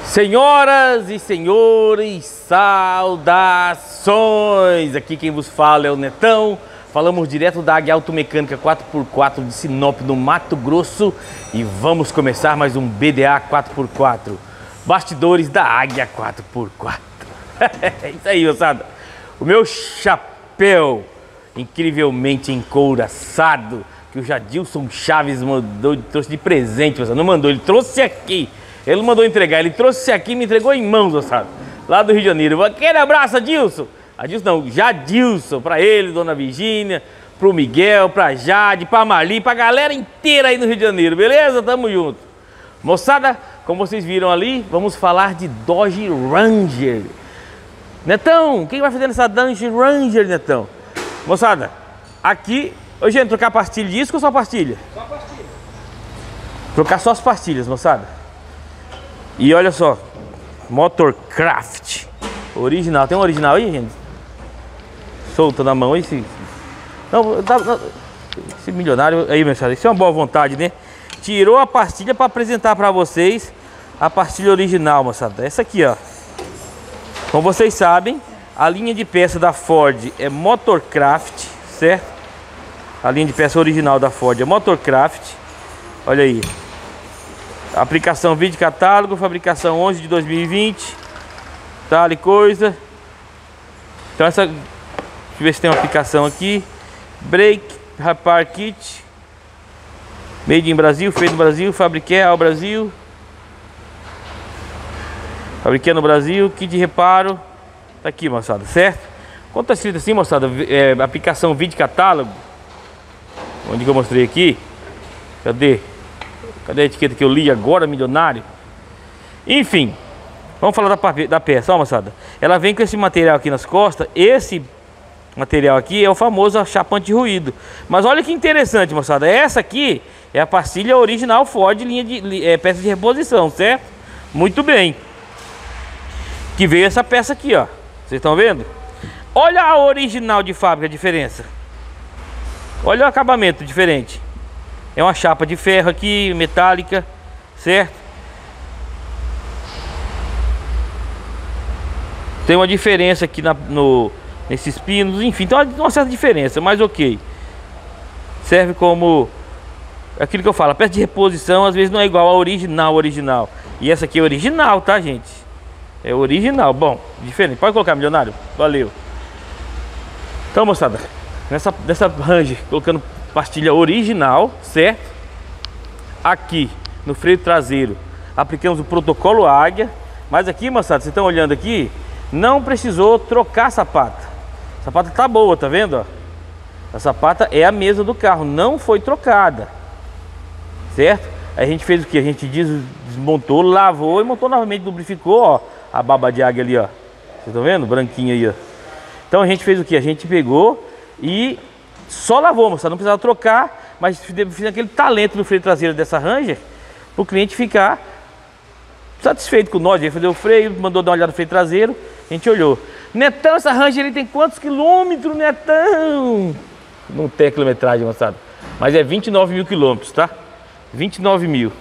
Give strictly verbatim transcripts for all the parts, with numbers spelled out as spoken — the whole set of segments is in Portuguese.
Senhoras e senhores, saudações! Aqui quem vos fala é o Netão. Falamos direto da Águia Automecânica quatro por quatro de Sinop, no Mato Grosso. E vamos começar mais um B D A quatro por quatro. Bastidores da Águia quatro por quatro. É isso aí, moçada. O meu chapéu incrivelmente encouraçado, que o Jadilson Chaves mandou, trouxe de presente, moçada. Não mandou, ele trouxe aqui. Ele não mandou entregar, ele trouxe aqui e me entregou em mãos, moçada. Lá do Rio de Janeiro. Aquele abraço, Adilson. Adilson não, Jadilson, pra ele, dona Virgínia, pro Miguel, pra Jade, pra Marli, pra galera inteira aí no Rio de Janeiro, beleza? Tamo junto. Moçada, como vocês viram ali, vamos falar de Dodge Ranger. Netão, quem vai fazer nessa Dodge Ranger, Netão? Moçada, aqui... Ô, gente, trocar pastilha de disco ou só pastilha? Só pastilha. Trocar só as pastilhas, moçada. E olha só, Motorcraft original. Tem um original aí, gente? Solta na mão aí, esse... Não, tá, não, esse milionário aí, moçada, isso é uma boa vontade, né? Tirou a pastilha para apresentar para vocês a pastilha original, moçada. Essa aqui, ó. Como vocês sabem, a linha de peça da Ford é Motorcraft, certo? A linha de peça original da Ford é Motorcraft. Olha aí. Aplicação vídeo catálogo, fabricação onze de dois mil e vinte. Tal e coisa. Então essa... Deixa eu ver se tem uma aplicação aqui. Brake, Repair Kit. Made in Brasil, feito no Brasil, fabriquei ao Brasil. Fabriquei no Brasil, kit de reparo. Tá aqui, moçada, certo? Quando tá escrito assim, moçada, é, aplicação vídeo catálogo. Onde que eu mostrei aqui? Cadê? Cadê a etiqueta que eu li agora, milionário? Enfim, vamos falar da, da peça, ó, moçada. Ela vem com esse material aqui nas costas. Esse material aqui é o famoso chapa anti-ruído. Mas olha que interessante, moçada. Essa aqui é a pastilha original Ford, linha de é, peça de reposição, certo? Muito bem. Que veio essa peça aqui, ó. Vocês estão vendo? Olha a original de fábrica, a diferença. Olha o acabamento diferente. É uma chapa de ferro aqui, metálica, certo? Tem uma diferença aqui na, no, nesses pinos, enfim, tem uma, uma certa diferença, mas ok. Serve como aquilo que eu falo, a peça de reposição às vezes não é igual a original, original. E essa aqui é original, tá, gente? É original, bom, diferente. Pode colocar, milionário? Valeu. Então, moçada, nessa, nessa Ranger, colocando pastilha original, certo? Aqui no freio traseiro aplicamos o protocolo Águia. Mas aqui, moçada, vocês estão olhando aqui, não precisou trocar a sapata. A sapata tá boa, tá vendo, ó? A sapata é a mesma do carro, não foi trocada, certo? Aí a gente fez o que? A gente desmontou, lavou e montou novamente, lubrificou, ó, a baba de águia ali, ó. Vocês estão vendo? Branquinha aí, ó. Então a gente fez o que? A gente pegou e só lavou, moçada, não precisava trocar, mas fiz aquele talento no freio traseiro dessa Ranger para o cliente ficar satisfeito com nós. Ele fez o freio, mandou dar uma olhada no freio traseiro, a gente olhou. Netão, essa Ranger ele tem quantos quilômetros, Netão? Não tem quilometragem, moçada, mas é vinte e nove mil quilômetros, tá? vinte e nove mil.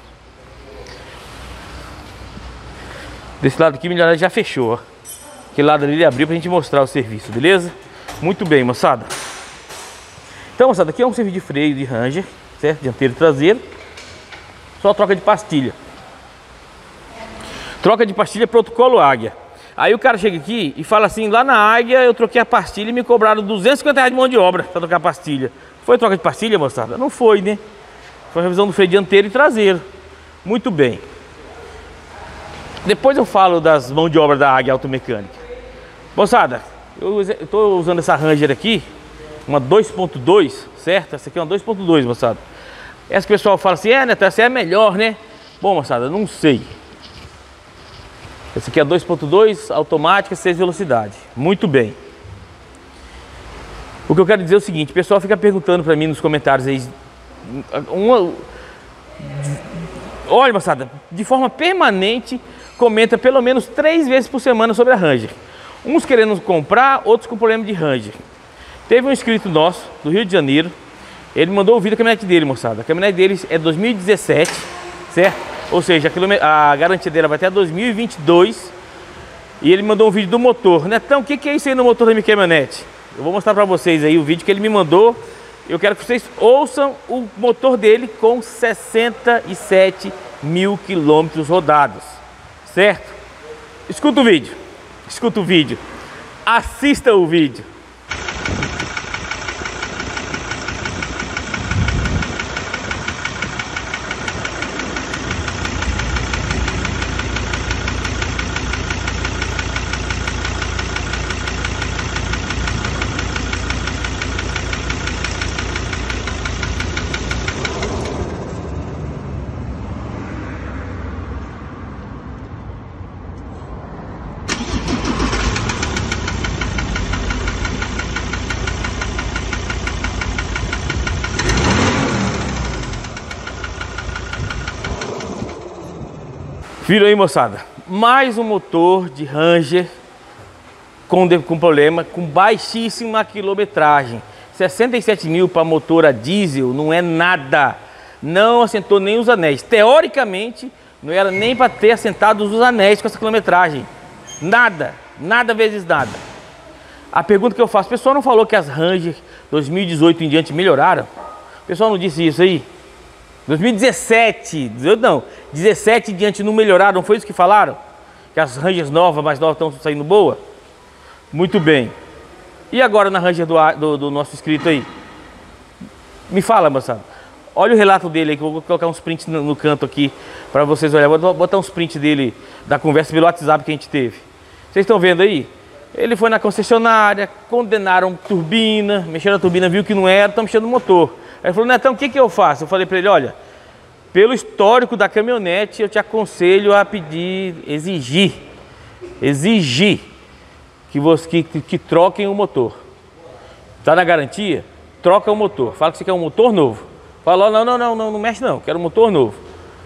Desse lado aqui, milionário já fechou, ó. Aquele lado ali ele abriu pra gente mostrar o serviço, beleza? Muito bem, moçada. Então, moçada, aqui é um serviço de freio de Ranger, certo? Dianteiro e traseiro. Só troca de pastilha. Troca de pastilha protocolo Águia. Aí o cara chega aqui e fala assim, lá na Águia eu troquei a pastilha e me cobraram duzentos e cinquenta reais de mão de obra para trocar a pastilha. Foi troca de pastilha, moçada? Não foi, né? Foi a revisão do freio dianteiro e traseiro. Muito bem. Depois eu falo das mãos de obra da Águia Automecânica. Moçada, eu estou usando essa Ranger aqui, uma dois ponto dois, certo? Essa aqui é uma dois ponto dois, moçada. Essa que o pessoal fala assim, é, Neto, essa é a melhor, né? Bom, moçada, não sei. Essa aqui é dois ponto dois, automática, seis velocidades. Muito bem. O que eu quero dizer é o seguinte, o pessoal fica perguntando para mim nos comentários aí, uma... olha, moçada, de forma permanente, comenta pelo menos três vezes por semana sobre a Ranger. Uns querendo comprar, outros com problema de Ranger. Teve um inscrito nosso, do Rio de Janeiro, ele mandou o vídeo da caminhonete dele, moçada. A caminhonete dele é dois mil e dezessete, certo? Ou seja, a, a garantia dela vai até dois mil e vinte e dois. E ele mandou um vídeo do motor. Netão, o que, que é isso aí no motor da minha caminhonete? Eu vou mostrar pra vocês aí o vídeo que ele me mandou. Eu quero que vocês ouçam o motor dele com sessenta e sete mil quilômetros rodados. Certo? Escuta o vídeo. Escuta o vídeo. Assista o vídeo. Viram aí, moçada? Mais um motor de Ranger com, com problema, com baixíssima quilometragem. sessenta e sete mil para motor a diesel não é nada. Não assentou nem os anéis. Teoricamente, não era nem para ter assentado os anéis com essa quilometragem. Nada. Nada vezes nada. A pergunta que eu faço, o pessoal não falou que as Ranger dois mil e dezoito em diante melhoraram? O pessoal não disse isso aí? dois mil e dezessete, não, dezessete em diante não melhoraram, não foi isso que falaram? Que as Rangers novas, mais novas, estão saindo boa? Muito bem. E agora na Ranger do, do, do nosso inscrito aí? Me fala, moçada. Olha o relato dele aí, que eu vou colocar uns prints no, no canto aqui para vocês olharem. Vou botar uns prints dele, da conversa pelo WhatsApp que a gente teve. Vocês estão vendo aí? Ele foi na concessionária, condenaram turbina, mexeram na turbina, viu que não era, estão mexendo no motor. Aí ele falou, Netão, o que, que eu faço? Eu falei para ele, olha, pelo histórico da caminhonete, eu te aconselho a pedir, exigir, exigir que, você, que, que troquem o motor. Está na garantia? Troca o motor. Fala que você quer um motor novo. Fala, não, não, não, não, não mexe não, quero um motor novo.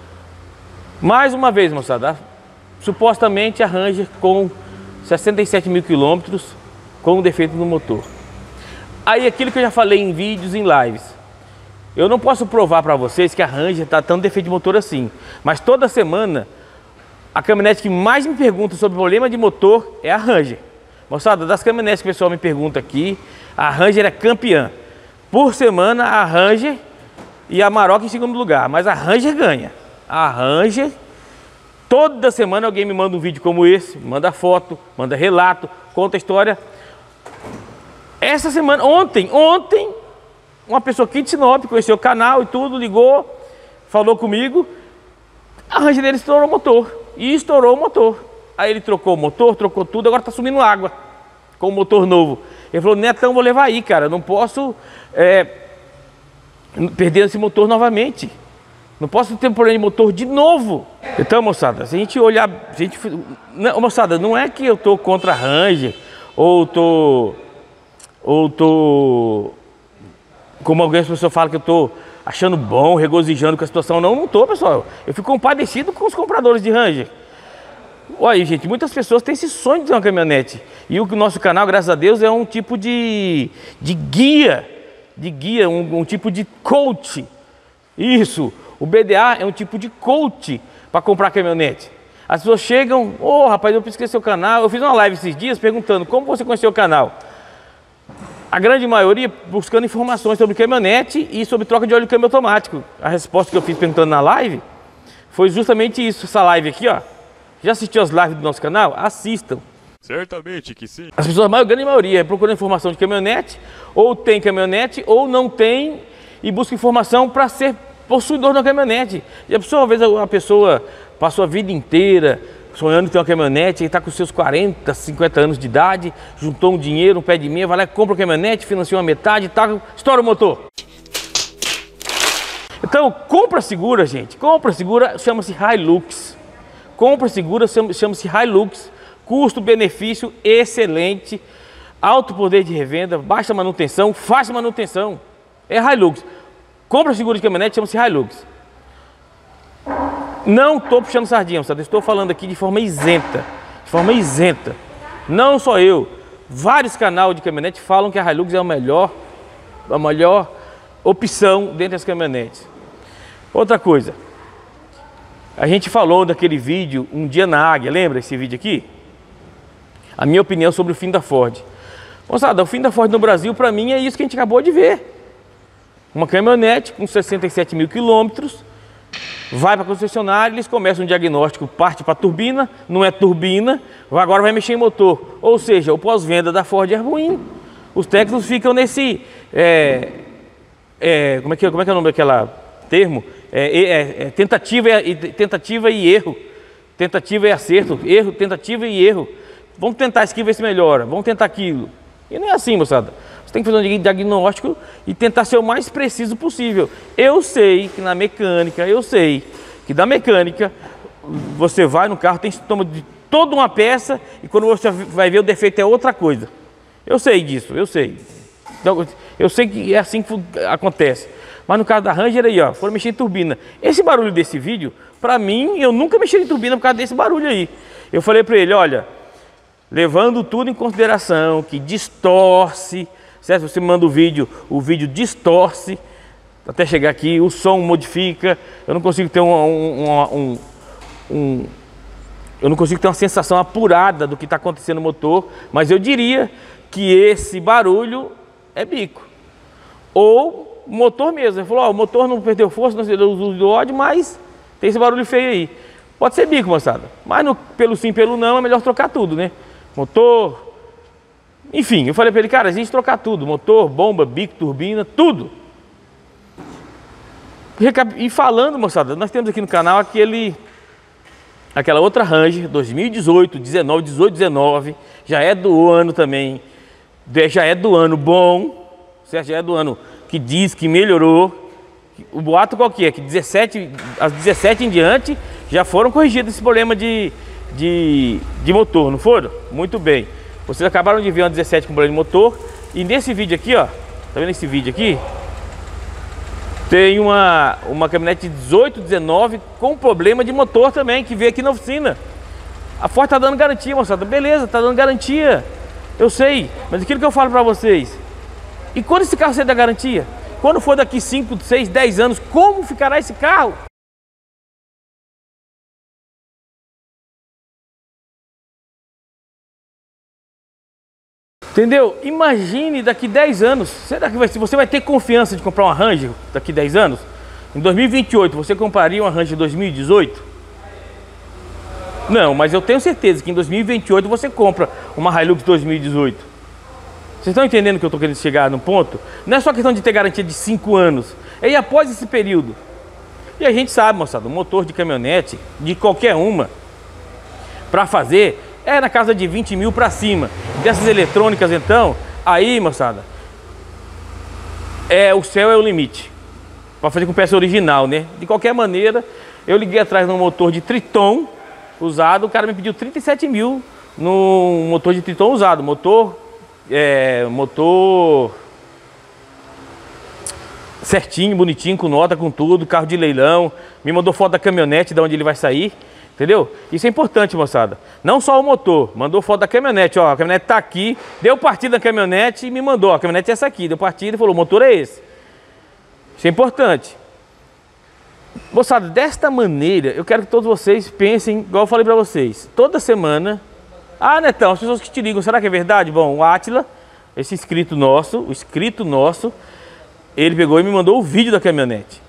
Mais uma vez, moçada, supostamente a Ranger com sessenta e sete mil quilômetros com um defeito no motor. Aí aquilo que eu já falei em vídeos, em lives. Eu não posso provar para vocês que a Ranger está tão defeito de motor assim. Mas toda semana, a caminhonete que mais me pergunta sobre problema de motor é a Ranger. Moçada, das caminhonetes que o pessoal me pergunta aqui, a Ranger é campeã. Por semana, a Ranger e a Amarok em segundo lugar. Mas a Ranger ganha. A Ranger, toda semana alguém me manda um vídeo como esse, manda foto, manda relato, conta a história. Essa semana, ontem, ontem... uma pessoa aqui de Sinop, conheceu o canal e tudo, ligou, falou comigo, a Ranger dele estourou o motor, e estourou o motor. Aí ele trocou o motor, trocou tudo, agora tá sumindo água, com o motor novo. Ele falou, Netão, vou levar aí, cara, não posso é, perder esse motor novamente. Não posso ter um problema de motor de novo. Então, moçada, se a gente olhar, a gente, não, moçada, não é que eu tô contra a Ranger, ou tô, ou tô... como algumas pessoas falam que eu estou achando bom, regozijando com a situação. Não, não estou, pessoal. Eu fico compadecido com os compradores de Ranger. Olha aí, gente, muitas pessoas têm esse sonho de ter uma caminhonete. E o nosso canal, graças a Deus, é um tipo de, de guia, de guia, um, um tipo de coach. Isso, o B D A é um tipo de coach para comprar caminhonete. As pessoas chegam, ô oh, rapaz, eu pesquisei seu canal. Eu fiz uma live esses dias perguntando como você conheceu o canal. A grande maioria buscando informações sobre caminhonete e sobre troca de óleo de câmbio automático. A resposta que eu fiz perguntando na live foi justamente isso, essa live aqui, ó. Já assistiu as lives do nosso canal? Assistam. Certamente que sim. As pessoas, a grande maioria, procurando informação de caminhonete, ou tem caminhonete, ou não tem, e busca informação para ser possuidor de uma caminhonete. E a pessoa, às vezes, a pessoa passou a vida inteira sonhando em ter uma caminhonete, ele está com seus quarenta, cinquenta anos de idade, juntou um dinheiro, um pé de meia, vai lá e compra uma caminhonete, financia uma metade, tá, estoura o motor. Então, compra segura, gente, compra segura, chama-se Hilux. Compra segura, chama-se Hilux, custo-benefício excelente, alto poder de revenda, baixa manutenção, fácil manutenção, é Hilux. Compra segura de caminhonete, chama-se Hilux. Não estou puxando sardinha, sabe? Estou falando aqui de forma isenta, de forma isenta. Não só eu, vários canais de caminhonete falam que a Hilux é a melhor, a melhor opção dentre as caminhonetes. Outra coisa, A gente falou daquele vídeo, Um Dia na Águia, lembra esse vídeo aqui? A minha opinião sobre o fim da Ford. Moçada, o fim da Ford no Brasil, para mim, é isso que a gente acabou de ver. Uma caminhonete com sessenta e sete mil quilômetros, vai para a concessionária, eles começam um diagnóstico, parte para a turbina, não é turbina, agora vai mexer em motor. Ou seja, o pós-venda da Ford é ruim. Os técnicos ficam nesse... É, é, como, é que, como é que é o nome daquela termo? É, é, é, tentativa, e, tentativa e erro. Tentativa e acerto. Erro, tentativa e erro. Vamos tentar isso aqui, ver se melhora. Vamos tentar aquilo. E não é assim, moçada. Você tem que fazer um diagnóstico e tentar ser o mais preciso possível. Eu sei que na mecânica, eu sei que da mecânica, você vai no carro, tem sintoma de toda uma peça e quando você vai ver o defeito é outra coisa. Eu sei disso, eu sei. Então, eu sei que é assim que acontece. Mas no caso da Ranger aí, ó, foram mexer em turbina. Esse barulho desse vídeo, pra mim, eu nunca mexi em turbina por causa desse barulho aí. Eu falei pra ele, olha, levando tudo em consideração, que distorce, certo? Você manda o vídeo, o vídeo distorce, até chegar aqui, o som modifica, eu não consigo ter um, um, um, um eu não consigo ter uma sensação apurada do que está acontecendo no motor, mas eu diria que esse barulho é bico. Ou motor mesmo. Ele falou, ó, o motor não perdeu força, não perdeu o uso do ódio, mas tem esse barulho feio aí. Pode ser bico, moçada. Mas no, pelo sim, pelo não, é melhor trocar tudo, né? Motor... Enfim, eu falei para ele, cara, a gente trocar tudo. Motor, bomba, bico, turbina, tudo. E falando, moçada, nós temos aqui no canal aquele... Aquela outra Ranger, dois mil e dezoito, dezenove, dezoito, dezenove. Já é do ano também. Já é do ano bom. Certo? Já é do ano que diz que melhorou. O boato qual que é? Que dezessete, as dezessete em diante já foram corrigidos esse problema de, de, de motor, não foram? Muito bem. Vocês acabaram de ver uma dezessete com problema de motor. E nesse vídeo aqui, ó, tá vendo esse vídeo aqui? Tem uma, uma caminhonete dezoito, dezenove com problema de motor também, que veio aqui na oficina. A Ford tá dando garantia, moçada. Beleza, tá dando garantia. Eu sei, mas aquilo que eu falo pra vocês. E quando esse carro sair da garantia? Quando for daqui cinco, seis, dez anos, como ficará esse carro? Entendeu? Imagine daqui dez anos. Será que vai, se você vai ter confiança de comprar uma Ranger daqui dez anos? Em dois mil e vinte e oito, você compraria uma Ranger dois mil e dezoito? Não, mas eu tenho certeza que em dois mil e vinte e oito você compra uma Hilux dois mil e dezoito. Vocês estão entendendo que eu estou querendo chegar no ponto? Não é só questão de ter garantia de cinco anos. É ir após esse período. E a gente sabe, moçada, o motor de caminhonete, de qualquer uma, para fazer, é na casa de vinte mil para cima. Dessas eletrônicas, então, aí, moçada, é, o céu é o limite. Para fazer com peça original, né? De qualquer maneira, eu liguei atrás de um motor de Triton usado, o cara me pediu trinta e sete mil no motor de Triton usado. Motor... É, motor certinho, bonitinho, com nota, com tudo, carro de leilão. Me mandou foto da caminhonete, de onde ele vai sair, entendeu? Isso é importante, moçada. Não só o motor, mandou foto da caminhonete, ó, a caminhonete tá aqui, deu partida da caminhonete e me mandou, ó, a caminhonete é essa aqui, deu partida e falou, o motor é esse. Isso é importante. Moçada, desta maneira, eu quero que todos vocês pensem, igual eu falei pra vocês, toda semana... Ah, Netão, as pessoas que te ligam, será que é verdade? Bom, o Átila, esse inscrito nosso, o inscrito nosso, ele pegou e me mandou o vídeo da caminhonete.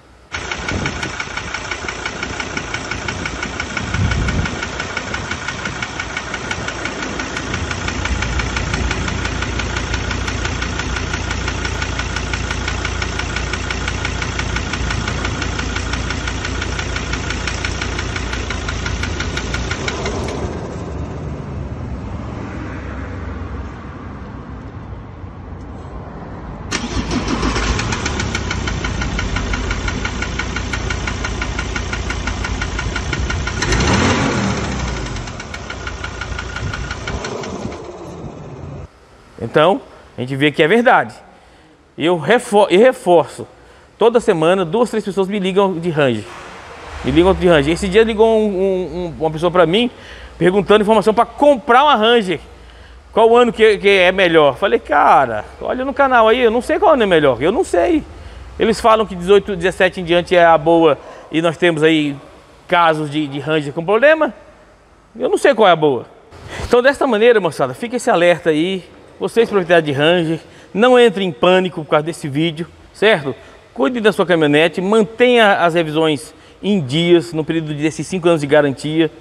Então, a gente vê que é verdade. Eu reforço, eu reforço. Toda semana, duas, três pessoas me ligam de Ranger. Me ligam de Ranger. Esse dia ligou um, um, uma pessoa para mim, perguntando informação para comprar uma Ranger. Qual ano que, que é melhor? Falei, cara, olha no canal aí, eu não sei qual ano é melhor. Eu não sei. Eles falam que dezoito, dezessete em diante é a boa e nós temos aí casos de, de Ranger com problema, eu não sei qual é a boa. Então desta maneira, moçada, fica esse alerta aí. Vocês proprietários de Ranger, não entrem em pânico por causa desse vídeo, certo? Cuide da sua caminhonete, mantenha as revisões em dias, no período desses cinco anos de garantia.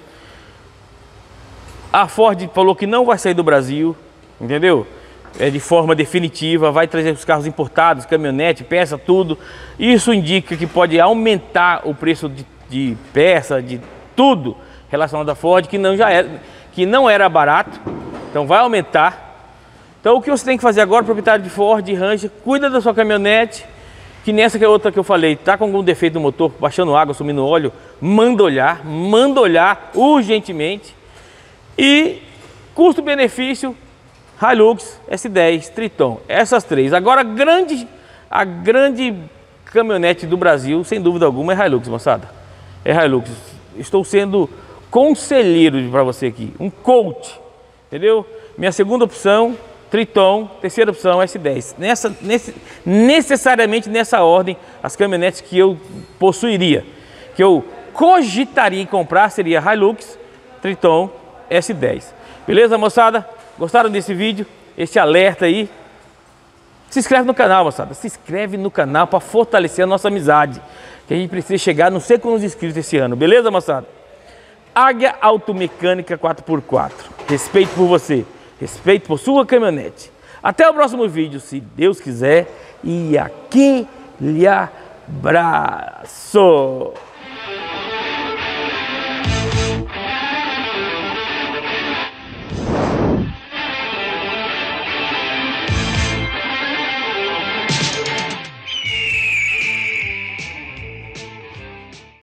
A Ford falou que não vai sair do Brasil, entendeu? É de forma definitiva, vai trazer os carros importados, caminhonete, peça, tudo. Isso indica que pode aumentar o preço de, de peça, de tudo relacionado à Ford, que não, já era, que não era barato, então vai aumentar. Então o que você tem que fazer agora, proprietário de Ford, de Ranger, cuida da sua caminhonete, que nessa que é outra que eu falei, tá com algum defeito no motor, baixando água, sumindo óleo, manda olhar, manda olhar urgentemente. E custo-benefício, Hilux, S dez, Triton, essas três. Agora a grande, a grande caminhonete do Brasil, sem dúvida alguma, é Hilux, moçada. É Hilux. Estou sendo conselheiro para você aqui, um coach, entendeu? Minha segunda opção, Triton, terceira opção, S dez. Nessa, nesse, necessariamente nessa ordem, as caminhonetes que eu possuiria, que eu cogitaria em comprar, seria Hilux, Triton, S dez. Beleza, moçada? Gostaram desse vídeo? Esse alerta aí? Se inscreve no canal, moçada. Se inscreve no canal para fortalecer a nossa amizade, que a gente precisa chegar não sei quantos inscritos esse ano. Beleza, moçada? Águia Automecânica quatro por quatro. Respeito por você. Respeito por sua caminhonete. Até o próximo vídeo, se Deus quiser. E aquele abraço.